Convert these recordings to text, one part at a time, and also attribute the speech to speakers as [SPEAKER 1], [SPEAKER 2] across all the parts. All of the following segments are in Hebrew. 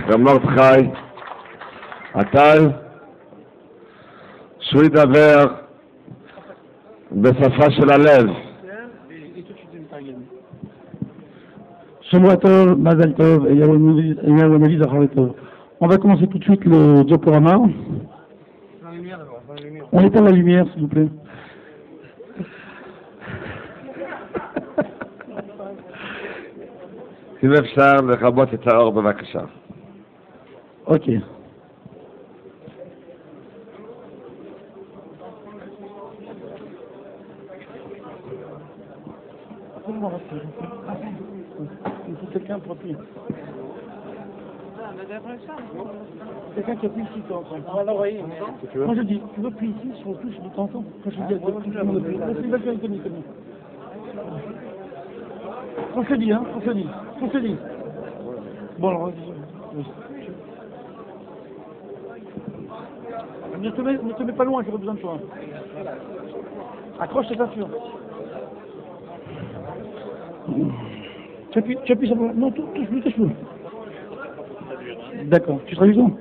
[SPEAKER 1] רב מרדכי, עטל, שהוא ידבר בשפה של הלב.
[SPEAKER 2] Shavua Tov, Mazal Tov, et Yahweh Zachar Tov. On va commencer tout de suite le diaporama. On éteint la lumière, s'il vous plaît.
[SPEAKER 1] אם אפשר לכבות את האור בבקשה.
[SPEAKER 2] אוקיי. Quelqu'un pour appuyer. Quelqu'un qui appuie ici, toi, on va l'envoyer. Moi je dis, tu veux appuyer ici sur le touche de ton temps. Quand je dis à toi, tout le monde appuie. C'est une bonne connu. On se dit, hein, on se dit. Bon, alors, ne te mets pas loin, j'aurai besoin de toi. Accroche tes ceintures. Tu appuies sur le... Non, touche-le. D'accord, tu traduis ça?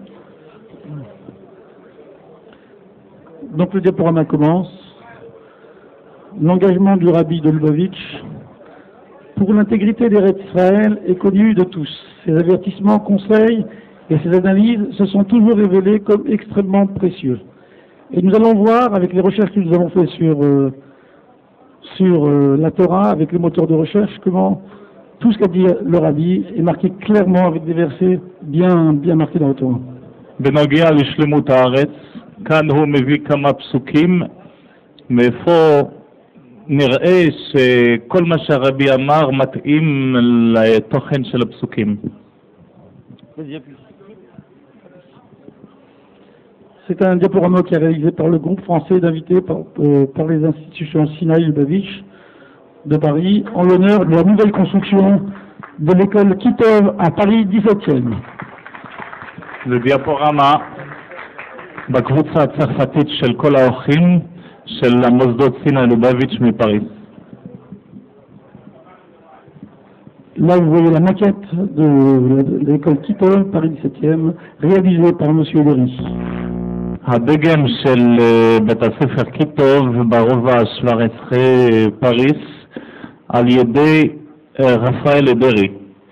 [SPEAKER 2] Donc le diaporama commence. L'engagement du rabbi de Lubavitch pour l'intégrité des Eretz Israël est connu de tous. Ses avertissements, conseils et ses analyses se sont toujours révélés comme extrêmement précieux. Et nous allons voir, avec les recherches que nous avons faites sur la Torah, avec les moteurs de recherche, comment tout ce qu'a dit le rabbi est marqué clairement avec des versets bien marqués dans la Torah.
[SPEAKER 3] בנוגע לשלמות הארץ, כאן הוא מביא כמה פסוקים, מאיפה נראה שכל מה שהרבי אמר מתאים לתוכן של הפסוקים.
[SPEAKER 2] C'est un diaporama qui est réalisé par le groupe français d'invités par les institutions Sinaï Lubavitch de Paris en l'honneur de la nouvelle construction de l'école Kitov à Paris 17e.
[SPEAKER 3] זה דיאפורמה בקבוצה הצרפתית של כל האורחים של המוסדות סיני לובביץ' מפריז.
[SPEAKER 2] Là, vous voyez la maquette de l'école Kitov, Paris 17e, réalisée par M. Léry.
[SPEAKER 3] הדגם של בית הספר קיטוב ברובע ה-17 פריס על ידי רפאל אדרי.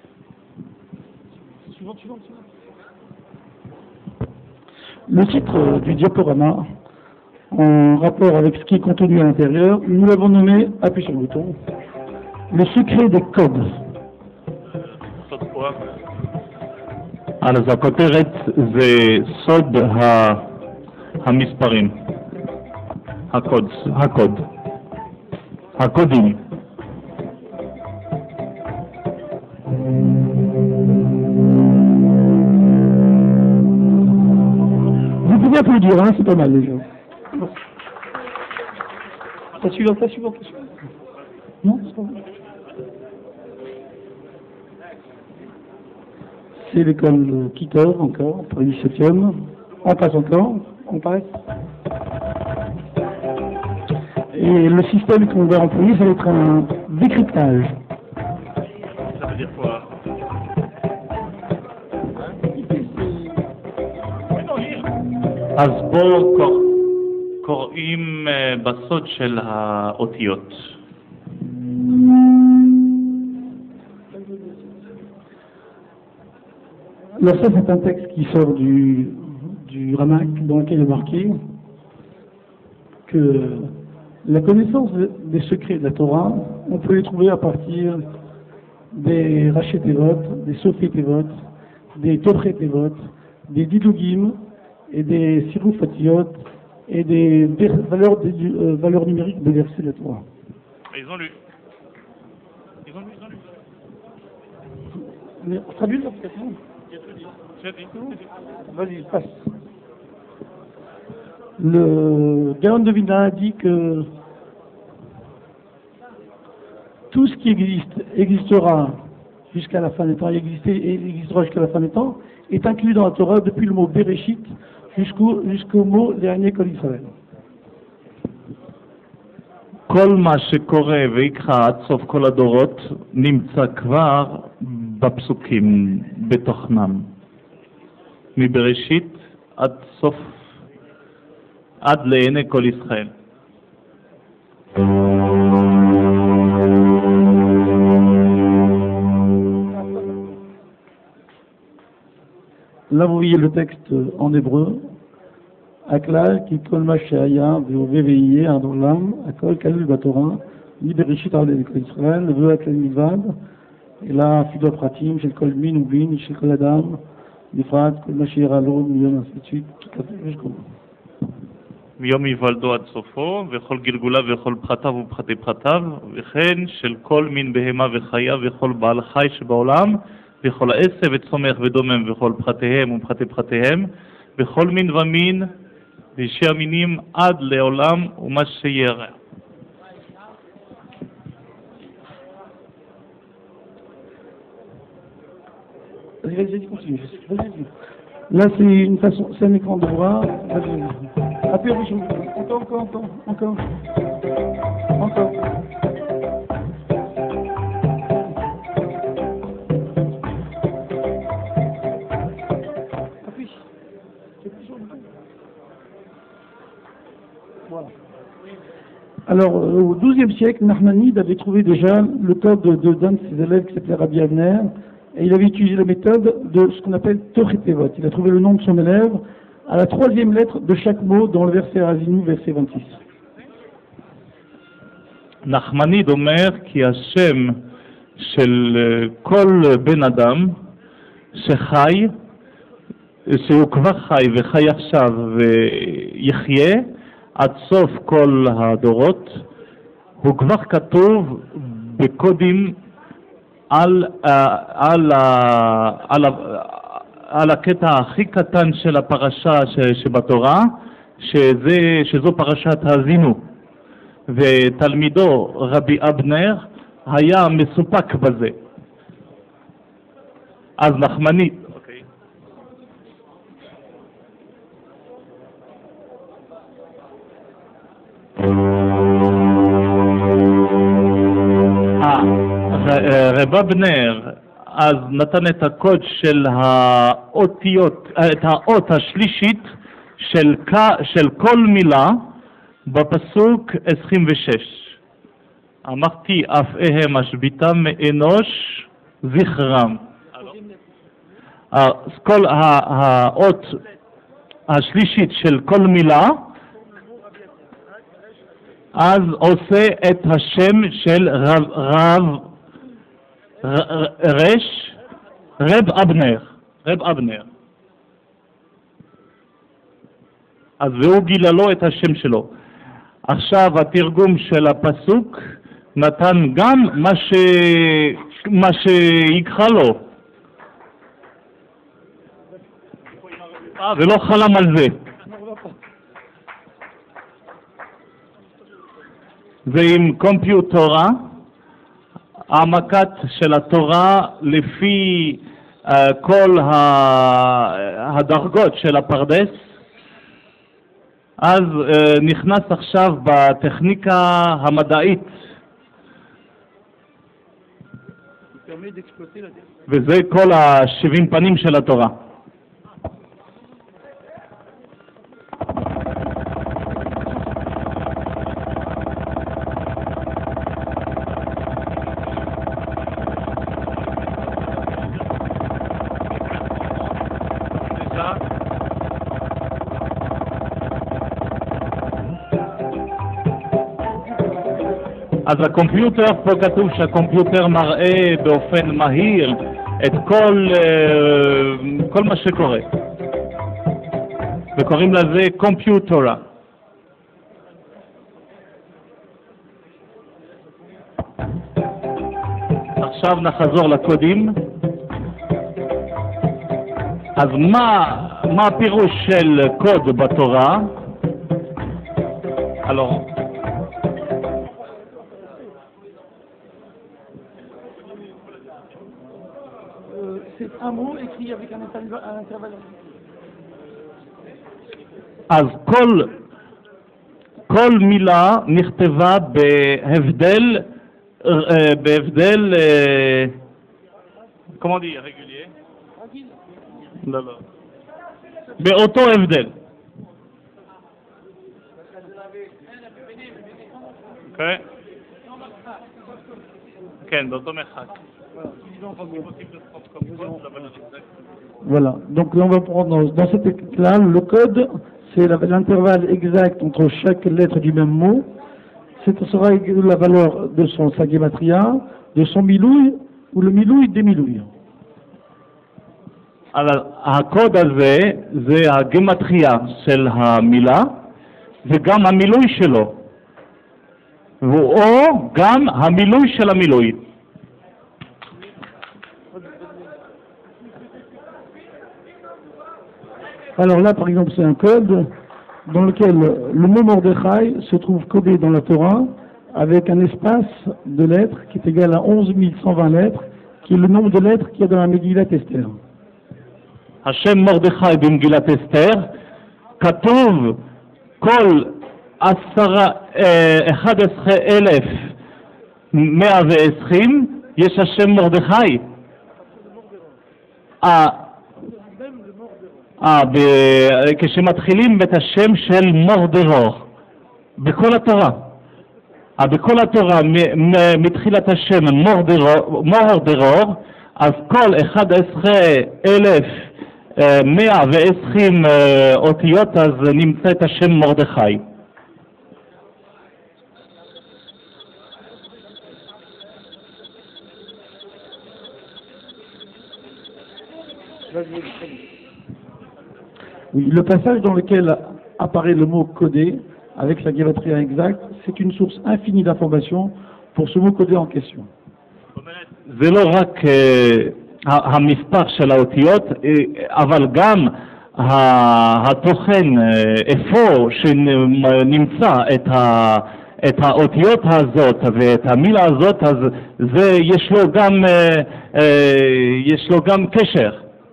[SPEAKER 2] Le titre du diaporama, en rapport avec ce qui est contenu à l'intérieur, nous l'avons nommé, appuyez sur le bouton, le secret des codes.
[SPEAKER 3] אז הכותרת זה סוד המספרים, הקודים.
[SPEAKER 2] Vous pouvez applaudir, hein, c'est pas mal déjà. La suivante. Non, c'est pas mal. C'est l'école Kitov encore, pour le 17e. On passe encore, on passe. Et le système qu'on va employer, ça va être un décryptage.
[SPEAKER 3] Ça veut dire quoi? אז בואו קוראים בסוד של האותיות.
[SPEAKER 2] Alors ça, c'est un texte qui sort du Ramak, dans lequel est marqué que la connaissance des secrets de la Torah, on peut les trouver à partir des Raché Tevot, des Sofé Tevot, des Tofré Tevot, des Didugim et des Siruf Fatiyot et des valeurs numériques des versets de la Torah.
[SPEAKER 3] Ils ont lu.
[SPEAKER 2] Mais traduis l'application. Vas-y, passe. Le Gaon de Vilna dit que tout ce qui existera jusqu'à la fin des temps, existera jusqu'à la fin des temps, est inclus dans la Torah depuis le mot Bereshit jusqu'au mot dernier Kol Israël.
[SPEAKER 3] כל מה שקורה ויקרא עד סוף כל הדורות נמצא כבר בפסוקים בתוכנם. מבראשית עד לעיני כל ישראל.
[SPEAKER 2] Là, vous voyez le texte en hébreu. Aklal, qui kol mashaya, VVIE, Adolam, Akol, Kalul Batora, Liberishit Arle Israël, Veu Aklal Milvad, et là, Fido Pratim, Shel Kol Min, Ubin, Shel Kol Adam, Nifrat, Kol Mashir Alon, Milion, ainsi de suite, jusqu'au bout.
[SPEAKER 3] מיום היוולדו עד סופו, וכל גלגוליו וכל פרטיו ופרטי פרטיו, וכן של כל מין בהמה וחיה וכל בעל חי שבעולם, וכל העשב וצומח ודומם וכל פרטיהם ופרטי פרטיהם, וכל מין ומין, ואישי המינים עד לעולם ומה שירא.
[SPEAKER 2] Vas-y, continue. Vas-y. Là, c'est une façon, c'est un écran de voir. Appuie, encore. Appuie. Voilà. Alors, au XIIe siècle, Nachmanide avait trouvé déjà le code d'un de ses élèves qui s'appelait Rabbi Avner, et il avait utilisé la méthode de ce qu'on appelle Tochet-Tevot. Il a trouvé le nom de son élève à la troisième lettre de chaque mot dans le verset Azinu, verset 26.
[SPEAKER 3] נחמניד אומר כי השם של כל בן אדם שחי, שהוא כבר חי וחי עכשיו ויחיה עד סוף כל הדורות, הוא כבר כתוב בקודים על הקטע הכי קטן של הפרשה שבתורה, שזו פרשת האזינו, ותלמידו רבי אבנר היה מסופק בזה. אז נחמנית, רב אבנר אז נתן את הקוד של האותיות, את האות השלישית של כל מילה בפסוק 26. אמרתי אף הם השביתם מאנוש זכרם. אז כל האות השלישית של כל מילה אז עושה את השם של רב אבנר. אז והוא גילה לו את השם שלו. עכשיו התרגום של הפסוק נתן גם מה שיקחה לו. ולא חלם על זה. ועם קומפיוטורה, העמקת של התורה לפי כל הדרגות של הפרדס, אז נכנס עכשיו בטכניקה המדעית. וזה כל 70 פנים של התורה. אז הקומפיוטר, פה כתוב שהקומפיוטר מראה באופן מהיר את כל מה שקורה. וקוראים לזה קומפיוטורה. עכשיו נחזור לקודים. אז מה הפירוש של קוד בתורה? Alors,
[SPEAKER 2] c'est un mot écrit avec un intervalle.
[SPEAKER 3] אז כל מילה נכתבה בהבדל, comment dire, régulier? לא. באותו הבדל. אוקיי? כן, באותו מרחק.
[SPEAKER 2] Voilà, donc là on va prendre dans cet éclat, le code, c'est l'intervalle exact entre chaque lettre du même mot. Ce sera la valeur de sa gematria, de son milouï ou le milouï des milouïs.
[SPEAKER 3] אבל הקוד הזה זה הגמטריה של המילה וגם המילוי שלו, או גם המילוי של המילוי.
[SPEAKER 2] Alors là, par exemple, c'est un code dans lequel le mot Mordechai se trouve codé dans la Torah avec un espace de lettres qui est égal à 11 120 lettres, qui est le nombre de lettres qu'il y a dans la Megillat Esther.
[SPEAKER 3] השם מרדכי במגילת אסתר כתוב כל 11,120 יש השם מרדכי. כשמתחילים את השם של מורדרור בכל התורה, בכל התורה מתחילת השם מורדרור, אז כל 11,120 אותיות אז נמצא את השם מרדכי.
[SPEAKER 2] Oui, le passage dans lequel apparaît le mot codé avec sa gematria exacte, c'est une source infinie d'informations pour ce mot codé en question.
[SPEAKER 3] זה לא רק המספר של האותיות, אבל גם התוכן, איפה שנמצא את האותיות הזאת ואת המילה הזאת, אז זה יש לו גם קשר.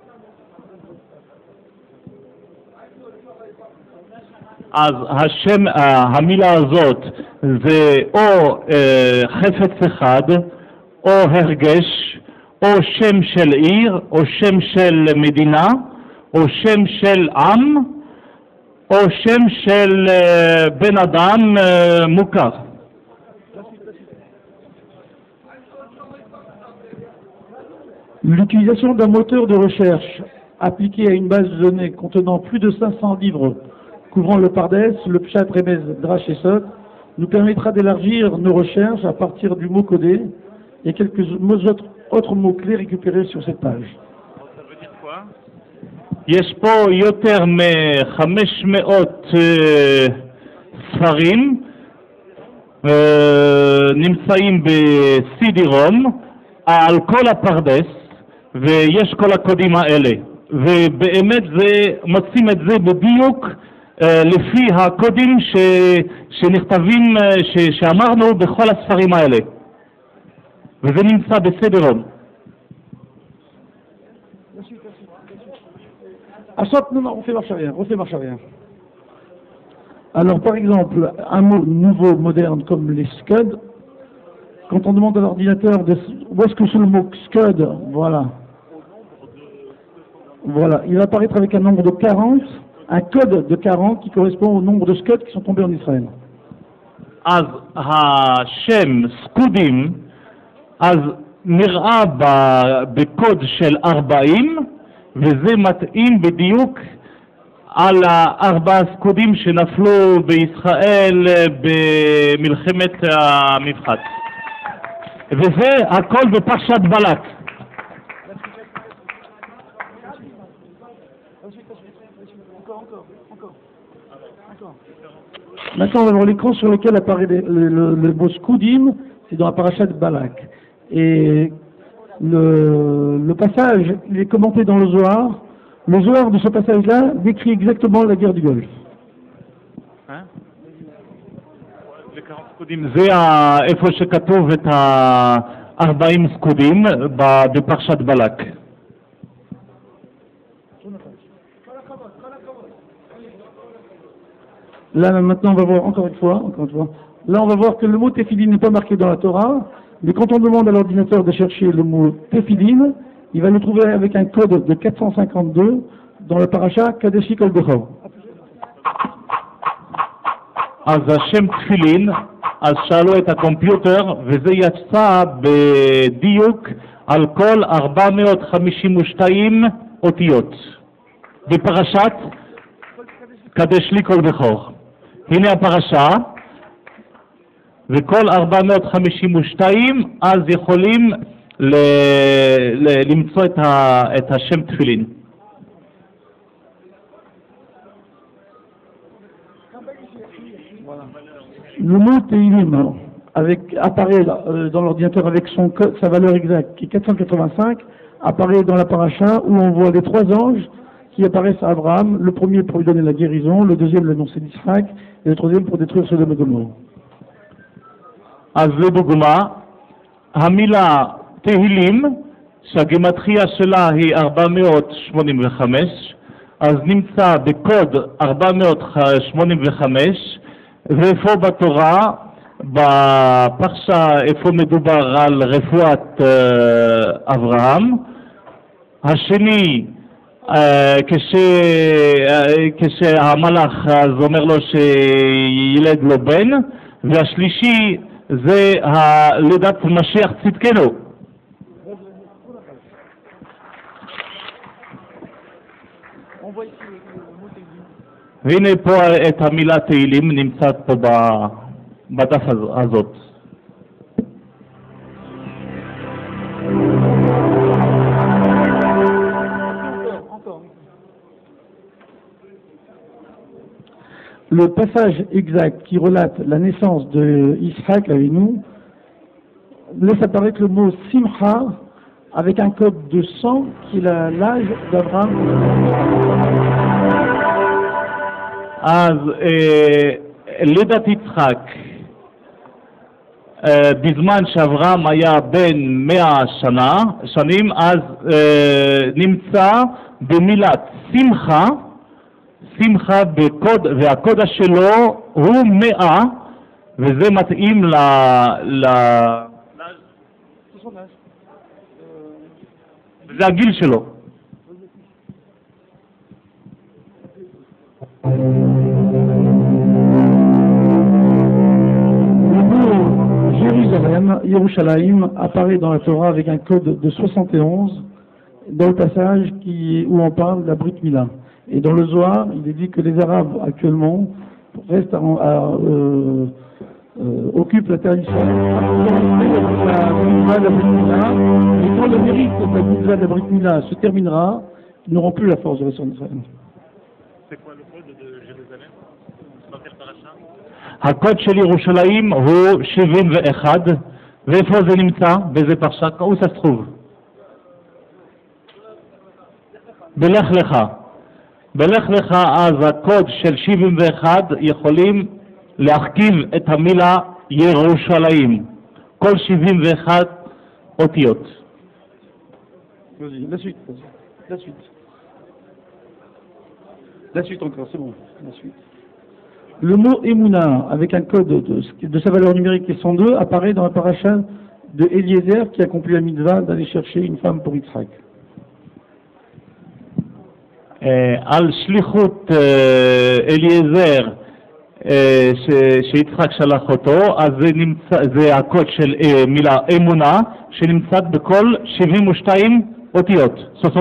[SPEAKER 3] אז השם, המילה הזאת זה או חפץ אחד, או הרגש, או שם של עיר, או שם של מדינה, או שם של עם, או שם של בן אדם מוכר.
[SPEAKER 2] L'utilisation d'un moteur de recherche appliqué à une base de données contenant plus de 500 livres couvrant le Pardes, le Pshat, Remez, Drash et Sot nous permettra d'élargir nos recherches à partir du mot codé et quelques autres mots-clés récupérés sur cette page.
[SPEAKER 3] Ça veut dire quoi? יש פה יותר מ-500 ספרים נמצאים ב-CD-ROM על כל הפרדס ויש כל הקודים האלה ובאמת מוצאים את זה בדיוק לפי הקודים שנכתבים, שאמרנו בכל הספרים האלה וזה נמצא בסדר-רום.
[SPEAKER 2] Non, on fait marche arrière, Alors, par exemple, un mot nouveau, moderne, comme les SCUD, quand on demande à l'ordinateur où est-ce que c'est le mot SCUD, voilà, il va apparaître avec un nombre de 40, un code de 40 qui correspond au nombre de SCUD qui sont tombés en Israël.
[SPEAKER 3] אז השם סקודים אז נראה בקוד של 40 וזה מתאים בדיוק על 4 סקודים שנפלו בישראל במלחמת המפחד וזה הכל בפרשת בלק.
[SPEAKER 2] Maintenant, on va voir l'écran sur lequel apparaît le mot Skoudim, c'est dans la paracha de Balak. Et le passage, il est commenté dans le Zohar. Le Zohar de ce passage-là décrit exactement la guerre du Golfe.
[SPEAKER 3] זה איפה שכתוב את ה-40 סקודים בפרשת בלק.
[SPEAKER 2] Là, maintenant, on va voir encore une fois. Là, on va voir que le mot Tefillin n'est pas marqué dans la Torah, mais quand on demande à l'ordinateur de chercher le mot Tefillin, il va le trouver avec un code de 452 dans la paracha Kadeshi Kol Bechor.
[SPEAKER 3] אז השם תפילין, אז שאלו את הקומפיוטר, וזה יצא בדיוק על כל 452 אותיות בפרשת קדש לי כל בכור. הנה הפרשה, וכל 452 אז יכולים למצוא את השם תפילין.
[SPEAKER 2] Le mot Teilim apparaît dans l'ordinateur avec sa valeur exacte qui est 485, apparaît dans la paracha où on voit les trois anges qui apparaissent à Abraham, le premier pour lui donner la guérison, le deuxième l'annoncer d'Israël et le troisième pour détruire Sodome et Gomorrhe.
[SPEAKER 3] אז לדוגמה, המילה תהילים, שהגימטריה שלה היא 485, אז נמצא בקוד 485, ואיפה בתורה, בפרשה, איפה מדובר על רפואת אברהם, השני, כשהמלאך אז אומר לו שילד לו בן, והשלישי זה לידת משיח צדקנו. והנה פה את המילה תהילים נמצאת פה בדף הזאת.
[SPEAKER 2] Le passage exact qui relate la naissance de Isaac avec nous laisse apparaître le mot Simcha avec un code de 100 qui est l'âge d'Abraham.
[SPEAKER 3] אז לידת יצחק בזמן שאברהם היה בן 100 שנים, אז נמצא במילת שמחה, שמחה בקוד, והקוד שלו הוא 100, וזה מתאים זה הגיל שלו.
[SPEAKER 2] Yerushalayim apparaît dans la Torah avec un code de 71 dans le passage où on parle de la Brit Mila. Et dans le Zohar, il est dit que les Arabes actuellement restent occupent la terre d'Israël. Et quand le mérite de la Brit Mila se terminera, ils n'auront plus la force de rester en Israël.
[SPEAKER 3] C'est quoi le code de Jérusalem? הקוד של ירושלים הוא 71, ואיפה זה נמצא? באיזה פרשה? où ça se trouve? בלך לך. בלך לך אז הקוד של 71 יכולים להרכיב את המילה ירושלים. כל 71 אותיות.
[SPEAKER 2] La suite. La suite encore, c'est bon. La suite. Le mot Emouna, avec un code de sa valeur numérique qui est 102, apparaît dans la paracha de Eliezer qui accomplit la mitzvah d'aller chercher une femme pour Yitzhak.
[SPEAKER 3] על שליחות אליעזר שיצחק שלח אותו, אז זה הקוד של מילה אמונה שנמצאת בכל 72 אותיות.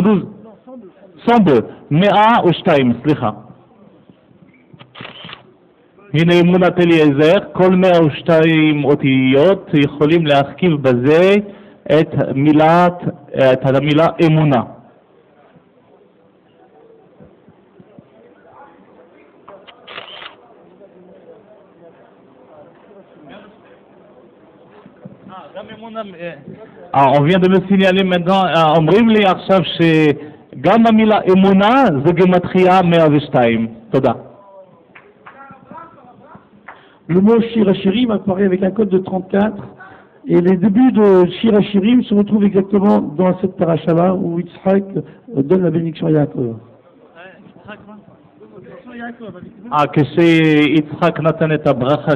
[SPEAKER 3] 102, סליחה. הנה אמונת אליעזר, כל 102 אותיות יכולים להרכיב בזה את המילה אמונה. On vient de me signaler maintenant, אומרים לי עכשיו שגם המילה אמונה זה גימטריה 102. תודה.
[SPEAKER 2] Le mot Shirachirim apparaît avec un code de 34 et les débuts de Shirachirim se retrouvent exactement dans cette paracha-là où Yitzhak donne la bénédiction à Yaakov.
[SPEAKER 3] כשיצחק נתן את הברכה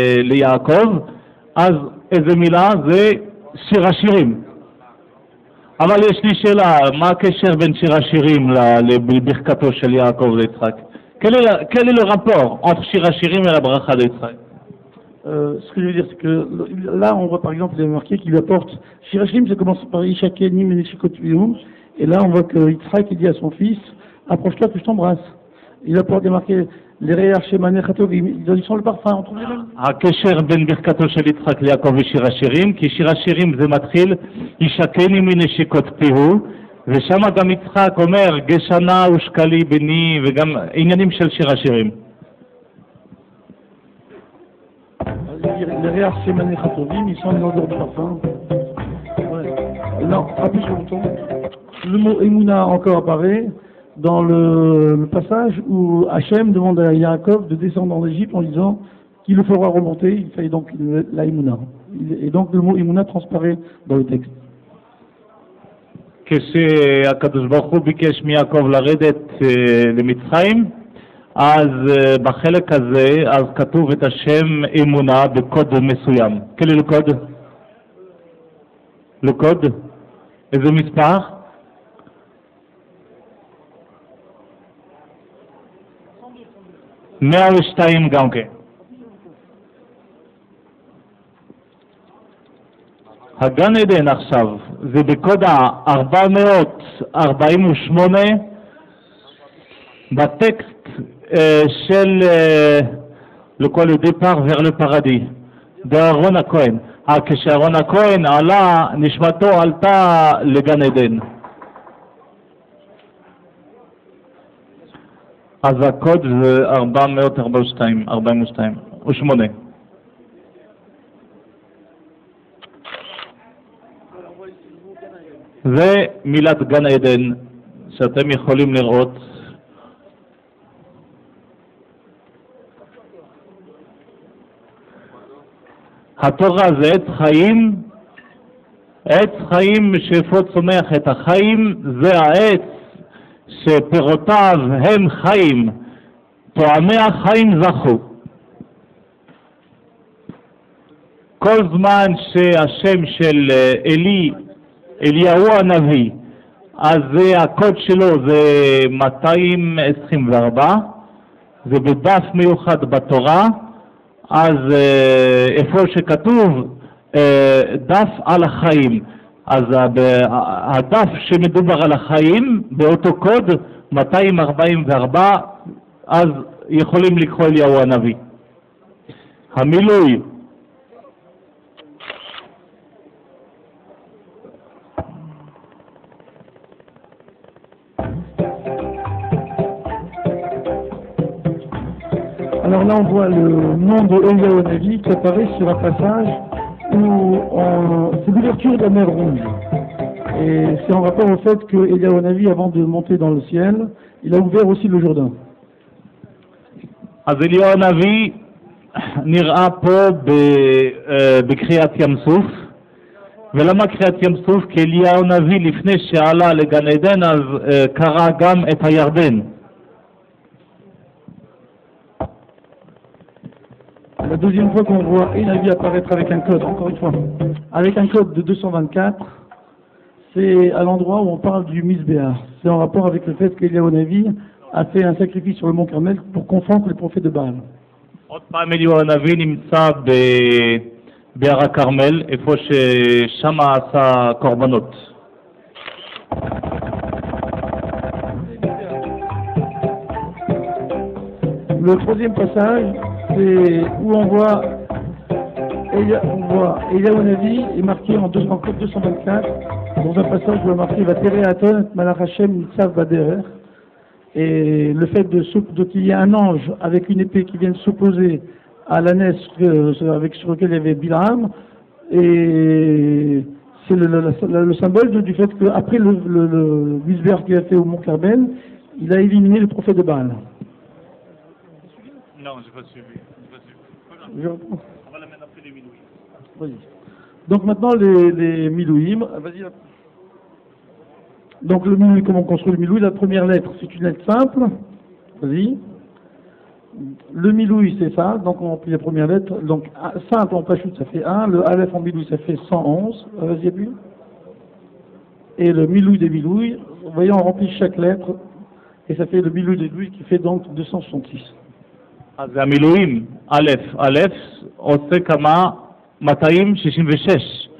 [SPEAKER 3] ליעקב, אז איזה מילה? זה שיר השירים. אבל יש לי שאלה, מה הקשר בין שיר השירים לברכתו של יעקב ליצחק? Quel est le rapport entre שיר השירים et la bracha de Yitzhak?
[SPEAKER 2] Ce que je veux dire, c'est que là, on voit par exemple, il est marqué qu'il lui apporte. Shirachim, ça commence par Ishakenim et Shikotuim. Et là, on voit que Yitzhak, il dit à son fils, approche-toi que je t'embrasse. Il apporte des marqués, les Réach Shemane Chatovim, ils sont le parfum, on trouve les mêmes.
[SPEAKER 3] הקשר בין ברכתו של יצחק ליעקב ושיר השירים, כי שיר השירים זה מתחיל, ישקני מנשיקות פיהו, ושם גם יצחק אומר, גשנה ושקלי בני, וגם עניינים של שיר השירים.
[SPEAKER 2] Les Réach Shemane Chatovim, ils sont une odeur de parfum. Ouais. Non, appuie sur le bouton. Le mot Emouna encore apparaît dans le passage où Hachem demande à Yaakov de descendre en Égypte en disant qu'il le fera remonter, il fait donc la Emouna. Et donc le mot Emouna transparaît dans le texte.
[SPEAKER 3] כשהקדוש ברוך הוא ביקש מיעקב לרדת למצרים, אז בחלק הזה, אז כתוב את השם אמונה בקוד מסוים. כלי לקוד? לקוד? איזה מספר? 102 גם כן. הגן עדן עכשיו, זה בקוד 448 בטקסט של לכל דפר vers le paradis, באהרון הכהן. כשאהרון הכהן עלה, נשמתו עלתה לגן עדן. אז הקוד זה 442, 48. זה מילת גן עדן שאתם יכולים לראות. התורה זה עץ חיים, עץ חיים שאיפה צומח את החיים, זה העץ שפירותיו הם חיים, טועמי החיים זכו. כל זמן שהשם של אליהו הנביא, אז הקוד שלו זה 224, זה בדף מיוחד בתורה, אז איפה שכתוב דף על החיים, אז הדף שמדובר על החיים באותו קוד 244, אז יכולים לקרוא אליהו הנביא. המילוי
[SPEAKER 2] Alors là, on voit le nom de Eliyahu Hanavi qui apparaît sur un passage où c'est l'ouverture de la mer Rouge. Et c'est en rapport au fait que Eliyahu Hanavi, avant de monter dans le ciel, il a ouvert aussi le Jourdain.
[SPEAKER 3] אז אליהו הנביא נראה פה בקריאת ים סוף. ולמה קריאת ים סוף? כי אליהו הנביא לפני שעלה לגן עדן אז קרא גם את הירדן.
[SPEAKER 2] La deuxième fois qu'on voit Hanavi apparaître avec un code, encore une fois, avec un code de 224, c'est à l'endroit où on parle du Misbéar. C'est en rapport avec le fait qu'Eliyahu Hanavi a fait un sacrifice sur le mont Carmel pour confondre les prophètes de Baal.
[SPEAKER 3] עוד פעם אליהו הנביא נמצא בהר הכרמל, איפה ששם עשה קורבנות.
[SPEAKER 2] Le troisième passage, c'est où on voit Eliyahu Hanavi est marqué en code 224, dans un passage où on a marqué Vatere Aton Malach Hashem Nitzav Baderer. Et le fait qu'il y ait un ange avec une épée qui vienne s'opposer à l'ânesse sur lequel il y avait Bilam, et c'est le symbole du fait qu'après le misbéar qu'il a fait au mont Carmel, il a éliminé le prophète de Baal.
[SPEAKER 3] Non, je n'ai pas suivi.
[SPEAKER 2] Je reprends. On va la mettre après les Milouïm. Vas-y. Donc maintenant les Milouïm. Vas-y. Donc le Milouï, comment on construit le Milouï? La première lettre, c'est une lettre simple. Vas-y. Le Milouï, c'est ça. Donc on plie la première lettre. Donc simple en Pachout, ça fait 1. Le Aleph en Milouï, ça fait 111. Vas-y, appuie. et le milouï des milouïs. Vous voyez, on remplit chaque lettre et ça fait le milouï des milouïs qui fait donc 266.
[SPEAKER 3] אז זה המילואים, א', עושה כמה 266.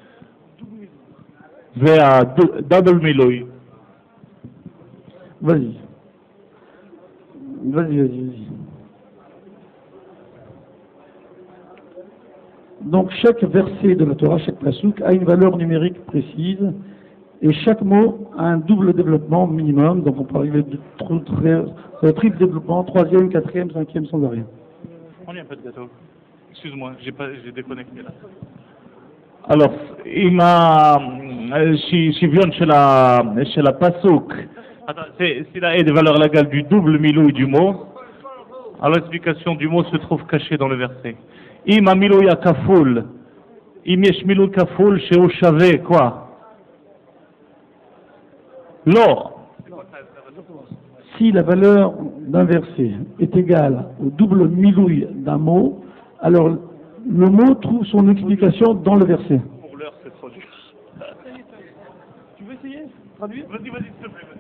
[SPEAKER 3] זה הדאבל מילוי.
[SPEAKER 2] Vas-y. Vas-y. Donc chaque verset de la Torah, chaque pasouk, a une valeur numérique précise et chaque mot a un double développement minimum. Donc on peut arriver de triple développement, troisième, quatrième, cinquième sans arrêt.
[SPEAKER 3] On y a un peu de gâteau. Excuse-moi, j'ai déconnecté là. Alors, עם השוויון של הפסוק, s'il a des valeurs légales du double מילוי du mot, alors l'explication du mot se trouve cachée dans le verset. אם המילוי הכפול, אם יש מילוי כפול שהוא שווה, quoi? לא.
[SPEAKER 2] Si la valeur d'un verset est égale au double milouï d'un mot, alors le mot trouve son explication dans le verset.
[SPEAKER 3] Pour l'heure, c'est trop dur. Tu veux essayer? Traduire? Vas-y, s'il te plaît.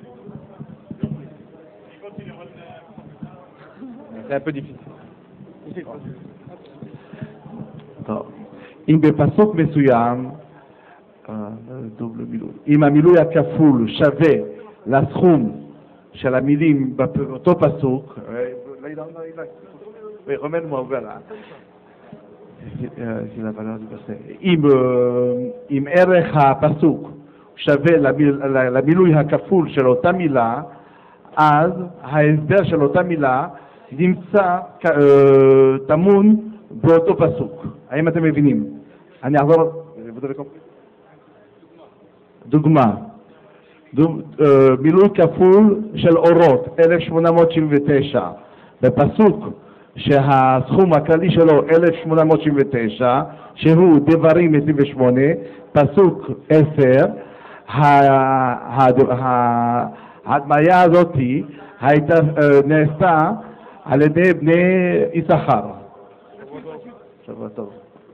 [SPEAKER 3] C'est un peu difficile.
[SPEAKER 4] טוב. אם בפסוק מסוים, אם המילוי הכפול שווה לסכום של המילים באותו פסוק, remets-moi, voilà. אם ערך הפסוק שווה למילוי הכפול של אותה מילה, אז ההסבר של אותה מילה נמצא טמון באותו פסוק. האם אתם מבינים? אני אחזור, דוגמה, מילוי כפול של אורות 1879 בפסוק שהסכום הכללי שלו 1879 שהוא דברים 28 פסוק 10 ההדמיה הזאת נעשתה על ידי בני יששכר. שבוע טוב.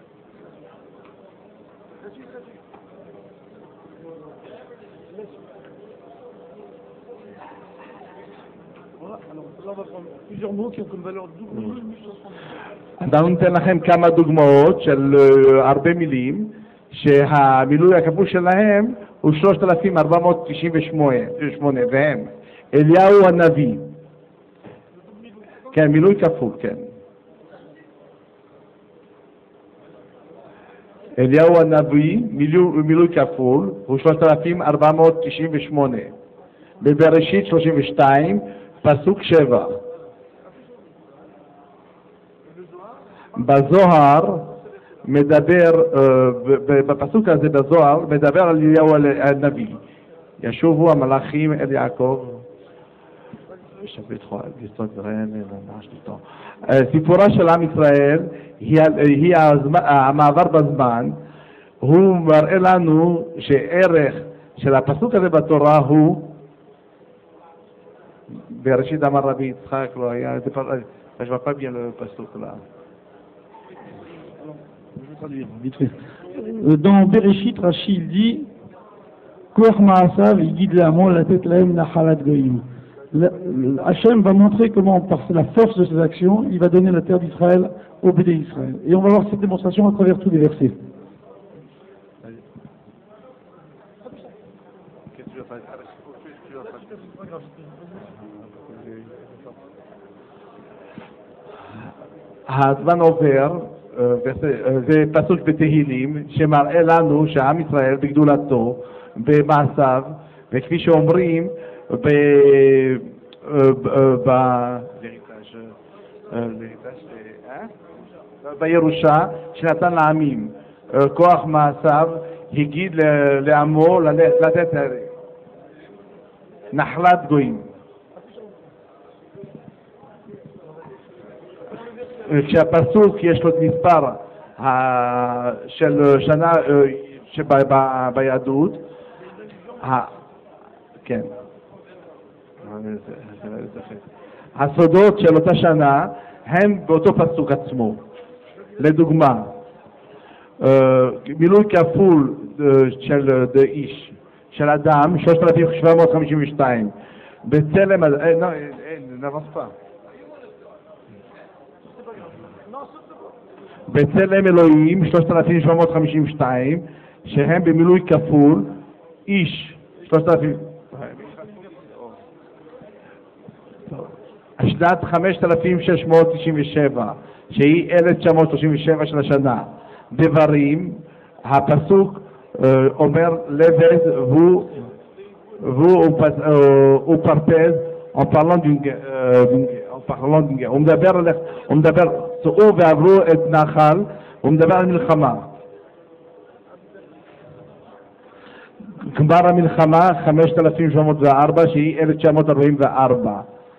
[SPEAKER 4] אנחנו ניתן לכם כמה דוגמאות של הרבה מילים שהמילוי הכפול שלהם הוא 3498 והם אליהו הנביא. כן, מילוי כפול, כן. אליהו הנביא, מילוי כפול, הוא 3498. בבראשית 32, פסוק 7. בזוהר מדבר, בפסוק הזה בזוהר, מדבר על אליהו הנביא. ישובו המלאכים אל יעקב. סיפורה של עם ישראל היא המעבר בזמן. הוא מראה לנו שערך של הפסוק הזה בתורה הוא בראשית אמר רבי יצחק, לא היה, je vois pas bien le pasuk là.
[SPEAKER 2] Dans Bereshit, Rachid dit Koach Ma'asav, il guide l'amont, la tête laem nachalat goyim. Hachem va montrer comment, par la force de ses actions, il va donner la terre d'Israël au Béné Israël. Et on va voir cette démonstration à travers tous les versets.
[SPEAKER 4] הזמן עובר, זה פסוק בתהילים שמראה לנו שהעם ישראל בגדולתו, במעשיו, וכפי שאומרים בירושה שנתן לעמים, כוח מעשיו הגיד לעמו לתת נחלת גויים. כשהפסוק יש לו את מספר של שנה ביהדות, כן, הסודות של אותה שנה הם באותו פסוק עצמו. לדוגמה, מילוי כפול של איש של אדם, 3,752. בצלם, בצלם אלוהים, 3,752, שהם במילוי כפול, איש, 3,000... שנת 5,697, שהיא 1937 של השנה. דברים, הפסוק אומר לבד והוא פרפז, en parlant d'une guerre. הוא מדבר, צאו ועברו את נחל, הוא מדבר על מלחמה. גמר המלחמה 5,704 שהיא 1944.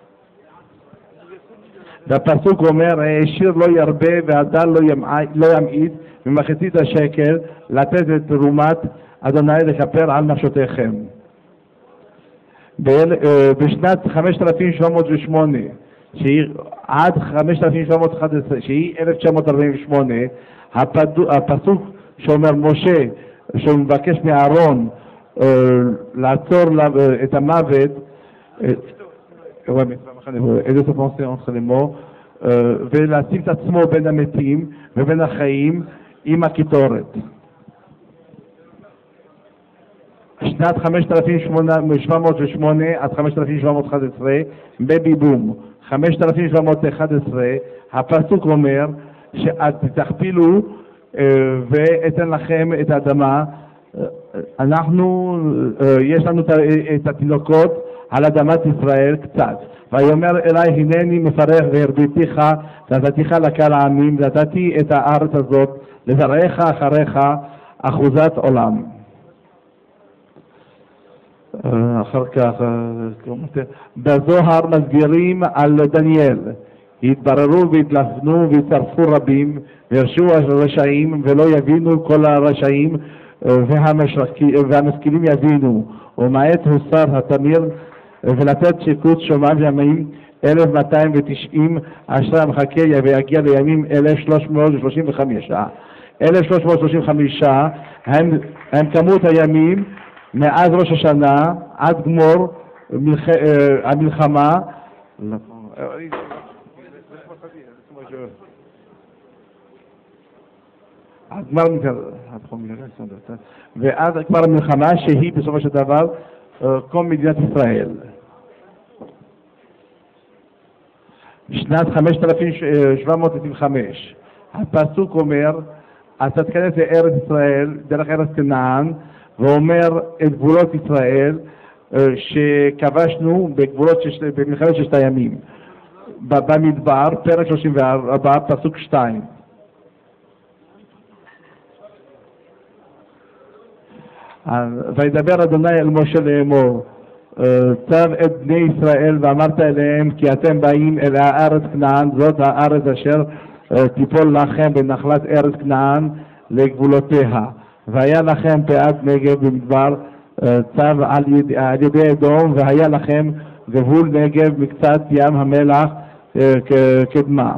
[SPEAKER 4] והפסוק אומר, העשיר לא ירבה והדל לא ימעיט ממחצית השקל לתת את תרומת אדוני לכפר על נפשותיכם. בשנת 5,708 עד 5,711 שהיא 1948, הפסוק שאומר משה שמבקש מאהרון לעצור את המוות, ולשים את עצמו בין המתים ובין החיים עם הקיטורת. שנת 5,708 עד 5,711 בביבום. 5,711 הפסוק אומר שתכפילו ואתן לכם את האדמה. יש לנו את התינוקות על אדמת ישראל קצת. ויאמר אלי הנני מפרך והרביתיך ונתתיך לקהל העמים ונתתי את הארץ הזאת לזרעך אחריך אחוזת עולם. אחר כך בזוהר מסבירים על דניאל, התבררו והתלפנו והצטרפו רבים והרשו הרשעים ולא יבינו כל הרשעים והמשכילים יבינו, ומעט הוסר התמיר ולתת שיקוץ שומם ימים 1290 אשרי המחכה ויגיע לימים 1335. 1335 הם כמות הימים מאז ראש השנה עד גמור המלחמה. ועד גמר המלחמה שהיא בסופו של דבר קום מדינת ישראל. שנת 5,725 הפסוק אומר אתה תיכנס לארץ ישראל דרך ארץ כנען, ואומר את גבולות ישראל שכבשנו במלחמת ששת הימים במדבר, פרק 34 פסוק 2. וידבר אדוני אל משה לאמור צב את בני ישראל ואמרת אליהם כי אתם באים אל הארץ כנען, זאת הארץ אשר תיפול לכם בנחלת ארץ כנען לגבולותיה, והיה לכם פאת נגב במדבר צב על ידי אדום, והיה לכם גבול נגב מקצת ים המלח קדמה,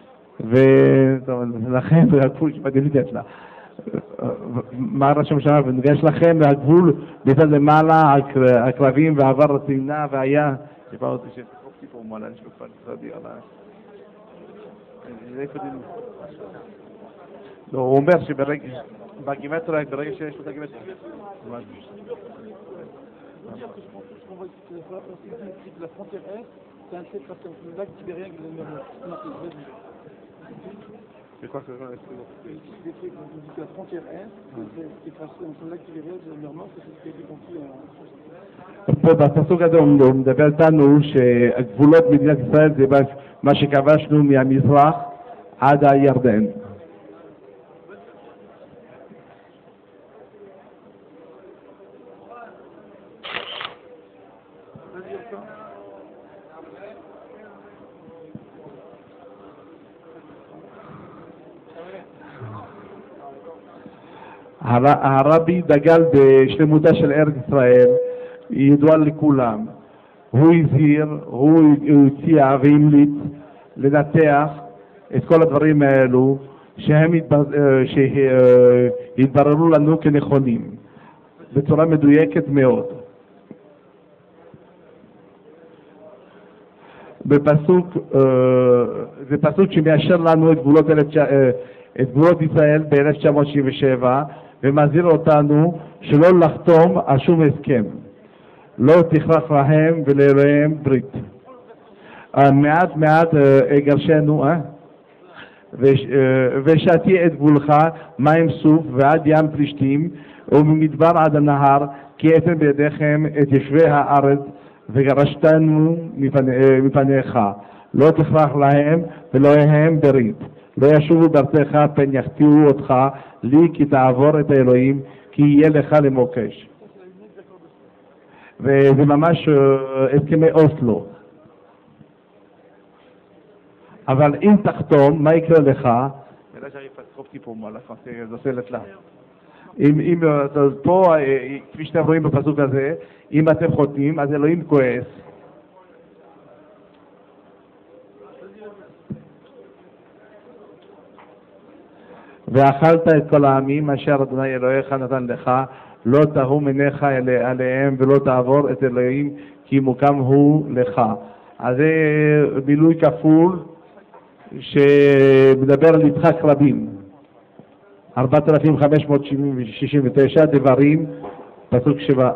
[SPEAKER 4] ולכם הגבול שמדליתי אצלה מה רשום שם, ונגש לכם מהגבול בצד למעלה הקרבים ועבר הצינה והיה שבא אותי שתקופתי פה מעלה נשקפה נצרדי עליי. לא, הוא אומר שבגימטריה, ברגע שיש לו את הגימטריה c'est quoi que la frontière est, c'est tracé entre le lac Tibériade et le Nord, c'est ce qui a été compris. פה בפסוק הזה הוא מדבר איתנו שהגבולות מדינת ישראל זה מה שכבשנו מהמזרח עד הירדן. הרבי דגל בשלמותה של ארץ ישראל, ידוע לכולם. הוא הזהיר, הוא הציע והמליץ לנתח את כל הדברים האלו שהם התבררו לנו כנכונים. בצורה מדויקת מאוד. זה פסוק שמאשר לנו את גבולות ישראל ב-1967 ומזהיר אותנו שלא לחתום על שום הסכם. לא תכרך להם ולאלוהיהם ברית. מעט גרשנו, ושתי את גבולך מים סוף ועד ים פלישתים וממדבר עד הנהר כי אתן בידיכם את יושבי הארץ וגרשתנו מפניך. לא תכרך להם ולאלוהיהם ברית. לא ישובו בארצך פן יחטיאו אותך לי כי תעבור את האלוהים כי יהיה לך למוקש. וזה ממש הסכמי אוסלו. אבל אם תחתום, מה יקרה לך? אם פה, כפי שאתם רואים בפסוק הזה, אם אתם חותמים, אז אלוהים כועס. ואכלת את כל העמים אשר אדוני אלוהיך נתן לך, לא תהום עיניך עליהם ולא תעבור את אלוהים כי מוקם הוא לך. אז זה מילוי כפול שמדבר על יצחק רבין. 4569 דברים, פסוק 7.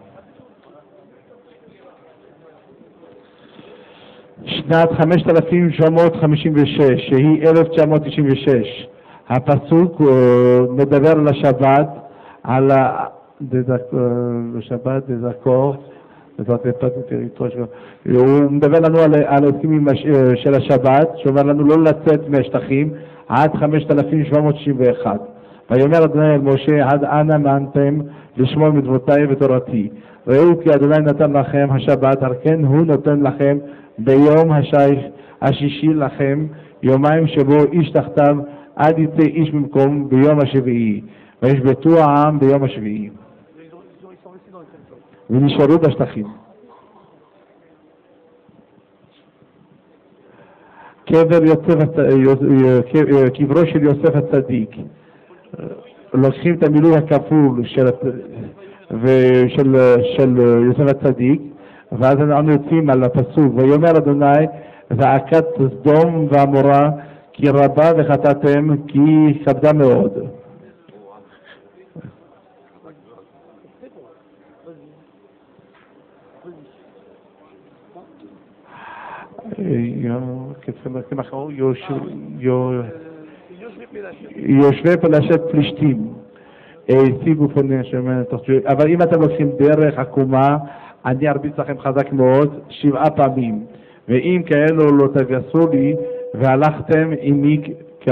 [SPEAKER 4] שנת 5756, שהיא 1996. הפסוק מדבר על השבת, על השבת דזכור, הוא מדבר לנו על הסכמים של השבת, שאומר לנו לא לצאת מהשטחים עד 5761. ויאמר אדוני אל משה, עד אנה מאנתם לשמור מצוותיי ותורתי. ראו כי אדוני נתן לכם השבת, על כן הוא נותן לכם ביום השישי לכם, יומיים שבו איש תחתיו עד יצא איש במקום ביום השביעי. וישבתו העם ביום השביעי. ונשארו בשטחים. קברו של יוסף הצדיק. לוקחים את המילוי הכפול של יוסף הצדיק, ואז אנחנו יוצאים על הפסוק, ויאמר אדוני זעקת סדום ועמורה כי רבה וחטאתם כי כבדה מאוד. יושבי פלשת פלישתים השיגו פני שמן, אבל אם אתם לוקחים דרך עקומה אני ארביץ לכם חזק מאוד 7 פעמים, ואם כאלו לא תגייסו לי והלכתם עמי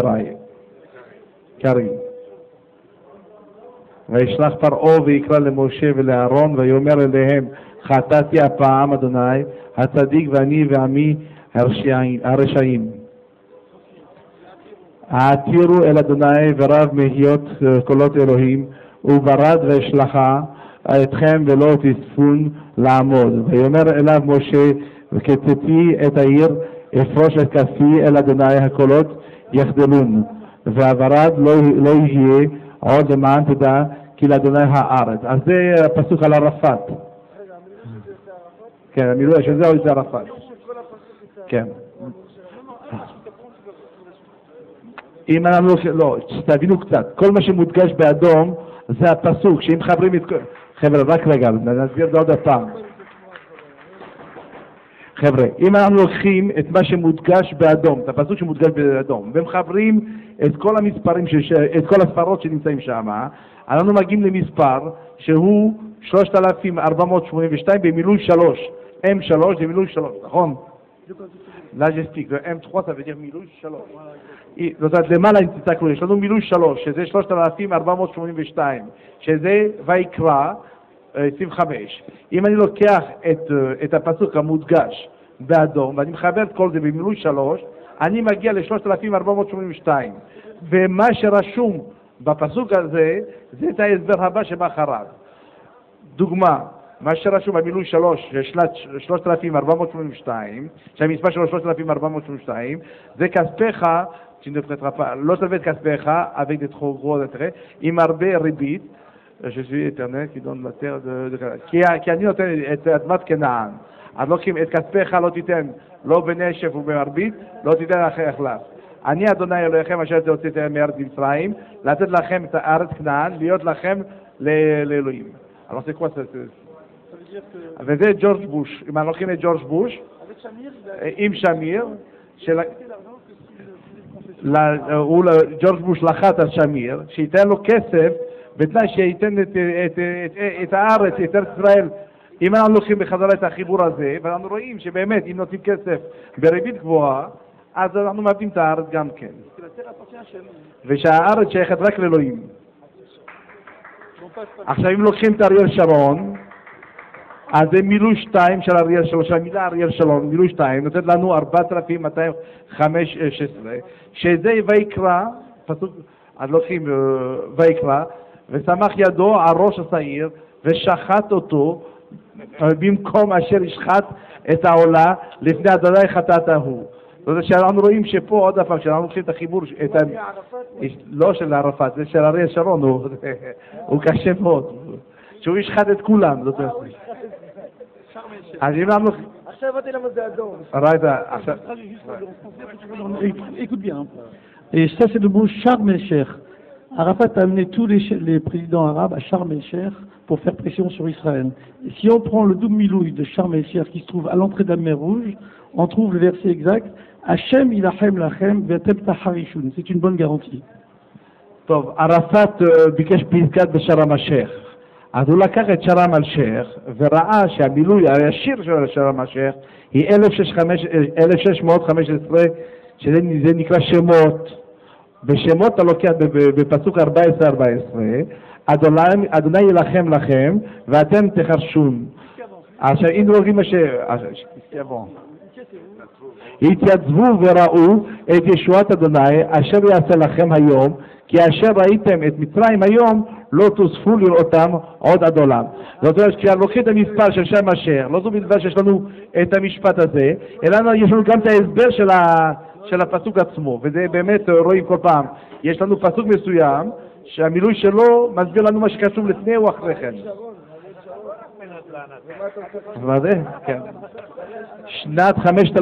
[SPEAKER 4] קרים. וישלח פרעה ויקרא למשה ולאהרון ויאמר אליהם, חטאתי הפעם אדוני הצדיק ואני ועמי הרשעים. העתירו אל אדוני ורב מהיות קולות אלוהים, וברד ואשלחה אתכם ולא תספון לעמוד. ויאמר אליו משה, וכצאתי את העיר אפרוש את כספי אל אדוני הקולות יחדלון, והברד לא יהיה עוד למען תדע כי לאדוני הארץ. אז זה הפסוק על ערפאת. כן, המילוי של זה או זה ערפאת. כן. אם אנחנו לא, תבינו קצת, כל מה שמודגש באדום זה הפסוק, שאם חברים את... חבר'ה, רק רגע, נסביר את זה עוד הפעם. חבר'ה, אם אנחנו לוקחים את מה שמודגש באדום, את הפסוק שמודגש באדום, ומחברים את כל המספרים, את כל הספרות שנמצאים שם, אנחנו מגיעים למספר שהוא 3482 במילוי 3. M3 זה מילוי 3, נכון? Là j'explique, le M3 ça veut dire מילוי 3. זאת אומרת, למעלה תסתכלו, יש לנו מילוי 3, שזה 3482, שזה ויקרא 25. אם אני לוקח את הפסוק המודגש באדום, ואני מחבר את כל זה במילוי 3, אני מגיע ל-3482. ומה שרשום בפסוק הזה, זה את ההסבר הבא שבא אחריו. דוגמה, מה שרשום במילוי 3, 3482, שהמספר שלו 3482, זה כספך, לא תלווה את כספך, avec des trop gros intérêts, עם הרבה ריבית, je suis éternel qui donne la terre de Canaan. כי אני נותן את אדמת כנען. אז לוקחים את כספך לא תיתן, לא בנשף ובמרבית, לא תיתן אחריך לך. אני אדוני אלוהיכם אשר הוצאתם מארץ מצרים, לתת לכם את הארץ כנען, להיות לכם לאלוהים. Alors c'est quoi ça? וזה ג'ורג' בוש. אם אנחנו לוקחים את ג'ורג' בוש, עם שמיר, ג'ורג' בוש לחץ על שמיר, שייתן לו כסף, בתנאי שייתן את הארץ, את ארץ ישראל. אם אנחנו לוקחים בחזרה את החיבור הזה, ואנחנו רואים שבאמת, אם נותנים כסף בריבית גבוהה, אז אנחנו מאבדים את הארץ גם כן. ושהארץ שייכת רק לאלוהים. עכשיו אם לוקחים את אריאל שרון, אז זה מילוי 2 של אריאל שרון, של המילה אריאל שרון, מילוי 2, נותנת לנו 4,215, שזה ויקרא, פסוק, אז לוקחים ויקרא, ושמח ידו על ראש השעיר, ושחט אותו, במקום אשר ישחט את העולה לפני אדוני חטאת ההוא. זאת אומרת שאנחנו רואים שפה עוד פעם, כשאנחנו לוקחים את החיבור, לא של ערפאת, זה של אריאל שרון, הוא קשה מאוד, שהוא ישחט את כולם. זאת אומרת. אז אם אנחנו...
[SPEAKER 2] עכשיו באתי למה זה אדום. Écoute bien. Et ça c'est le mot Sharm el-Sheikh. Arafat a amené tous les présidents arabes à Sharm el-Sheikh pour faire pression sur Israël. Et si on prend le double milouï de Sharm el-Sheikh qui se trouve à l'entrée de la mer Rouge, on trouve le verset exact Hashem ilachem lachem ve'atem taharishun. C'est une bonne garantie.
[SPEAKER 4] טוב, ערפאת ביקש פסקת בשארם א-שייח. אז הוא לקח את שארם א-שייח וראה שהמילוי הישיר של שארם א-שייח היא 1615, שזה נקרא שמות. בשמות אתה לוקח בפסוק 14-14, אדוני ילחם לכם ואתם תחרשון. עכשיו אם רואים התייצבו וראו את ישועת אדוני אשר יעשה לכם היום, כי אשר ראיתם את מצרים היום לא תוספו לראותם עוד עד עולם. זאת אומרת, כשלוקחים את המספר של שם אשר, לא זו בלבד שיש לנו את המשפט הזה, אלא יש לנו גם את ההסבר של הפסוק עצמו, וזה באמת רואים כל פעם. יש לנו פסוק מסוים שהמילוי שלו מסביר לנו מה שקשור לפני או אחרי כן. מה זה? כן. שנת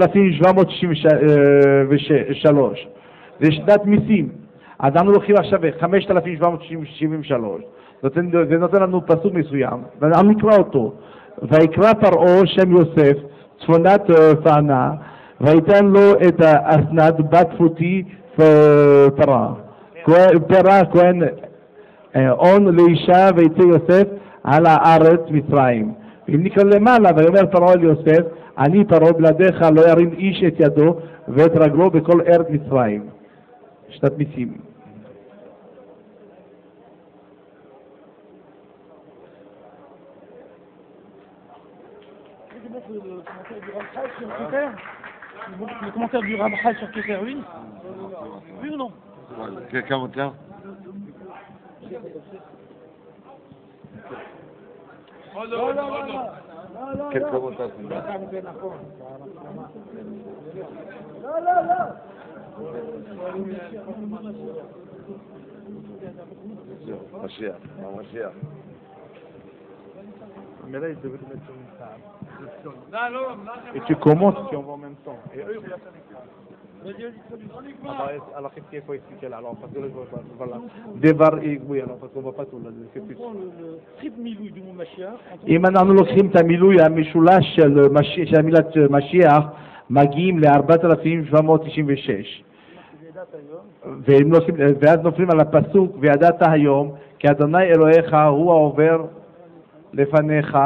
[SPEAKER 4] 5763 זה שנת מיסים. אז אנחנו לוקחים עכשיו 5773, זה נותן לנו פסוק מסוים ואנחנו נקרא אותו. ויקרא פרעה שם יוסף צפונת פענה ויתן לו את אסנת בת פוטי פרה כהן און לאישה ויצא יוסף על הארץ מצרים. אם נקרא למעלה ויאמר פרעה אל יוסף אני פרעה בלעדיך לא ירים איש את ידו ואת רגלו בכל ארץ מצרים. שנת מיסים.
[SPEAKER 2] Le commentaire du Ramchal sur Keter, oui? Oui ou non?
[SPEAKER 1] Quel commentaire? Quel commentaire? Mashiach.
[SPEAKER 4] Mais là, ils devaient le mettre sur une table. Et tu commentes si on va en même temps. Et eux, alors qu'est-ce qu'il faut expliquer là? Alors, parce que là, voilà. Dévar et oui, alors parce qu'on va pas tout là. C'est plus.
[SPEAKER 2] Le triple milouï du mot Mashiach.
[SPEAKER 4] אם אנחנו לוקחים את המילוי המשולש של המילת משיח, מגיעים ל-4796. ואז נופלים על הפסוק, וידעת היום, כי אדוני אלוהיך הוא העובר לפניך,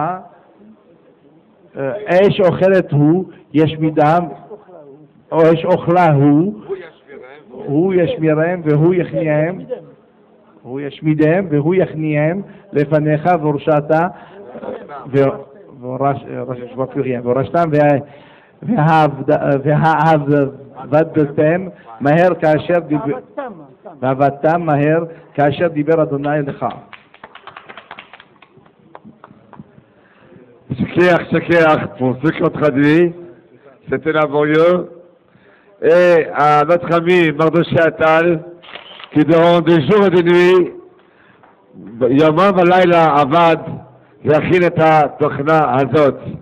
[SPEAKER 4] אש אוכלת הוא, יש מדם, או אש אוכלה הוא ישמירם והוא יכניעם, הוא ישמידם והוא יכניעם לפניך והורשת, והורשתם והעבדתם מהר כאשר דיבר, ועבדתם מהר כאשר דיבר אדוני אליך.
[SPEAKER 1] Shkeach, pour ceux qui ont traduit, c'était laborieux. Et à notre ami Mardoché Attal, qui durant des jours et des nuits יומם ולילה עבד להכין את התוכנה הזאת.